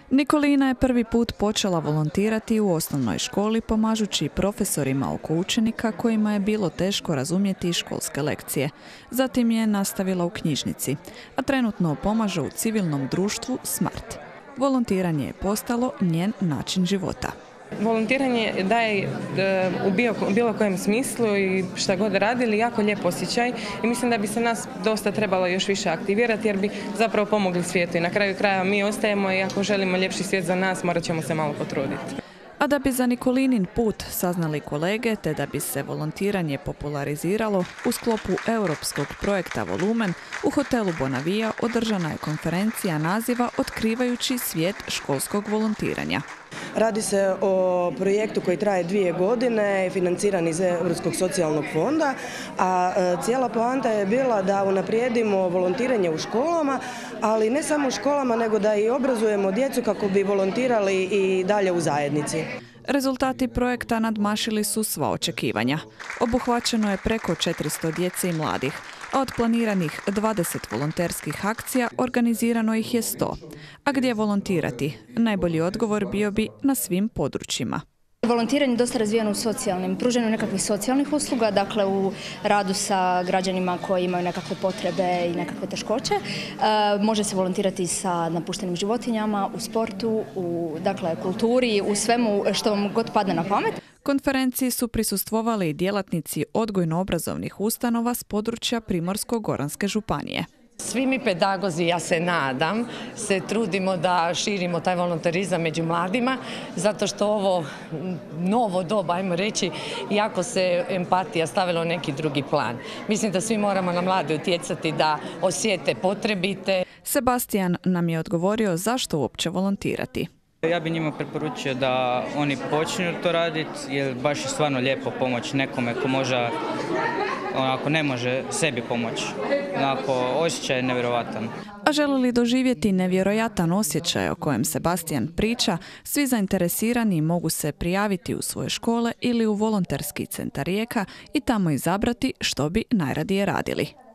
Nikolina je prvi put počela volontirati u osnovnoj školi pomažući profesorima oko učenika kojima je bilo teško razumjeti školske lekcije. Zatim je nastavila u knjižnici, a trenutno pomaže u civilnom društvu SMART. Volontiranje je postalo njen način života. Volontiranje daje u bilo kojem smislu i šta god radili jako lijep osjećaj i mislim da bi se nas dosta trebalo još više aktivirati jer bi zapravo pomogli svijetu i na kraju krajeva mi ostajemo i ako želimo ljepši svijet za nas morat ćemo se malo potruditi. A da bi za Nikolinin put saznali kolege te da bi se volontiranje populariziralo, u sklopu europskog projekta Volumen u hotelu Bonavija održana je konferencija naziva Otkrivajući svijet školskog volontiranja. Radi se o projektu koji traje 2 godine, financiran iz Europskog socijalnog fonda, a cijela poanta je bila da unaprijedimo volontiranje u školama, ali ne samo u školama, nego da i obrazujemo djecu kako bi volontirali i dalje u zajednici. Rezultati projekta nadmašili su sva očekivanja. Obuhvaćeno je preko 400 djece i mladih, a od planiranih 20 volonterskih akcija organizirano ih je 100. A gdje volontirati? Najbolji odgovor bio bi na svim područjima. Volontiranje je dosta razvijeno u socijalnim, pruženju nekakvih socijalnih usluga, dakle u radu sa građanima koji imaju nekakve potrebe i nekakve teškoće. Može se volontirati sa napuštenim životinjama, u sportu, u kulturi, u svemu što vam god padne na pamet. Konferenciji su prisustvovali i djelatnici odgojno-obrazovnih ustanova s područja Primorsko-goranske županije. Svi mi pedagozi, ja se nadam, se trudimo da širimo taj volonterizam među mladima, zato što ovo novo doba, ajmo reći, jako se empatija stavila u neki drugi plan. Mislim da svi moramo na mlade utjecati da osjete potrebite. Sebastian nam je odgovorio zašto uopće volontirati. Ja bih njima preporučio da oni počinju to raditi, jer baš je stvarno lijepo pomoći nekome ko možda onako ne može sebi pomoći. Onako, osjećaj je nevjerojatan. A žele li doživjeti nevjerojatan osjećaj o kojem Sebastian priča, svi zainteresirani mogu se prijaviti u svoje škole ili u volonterski centar Rijeka i tamo izabrati što bi najradije radili.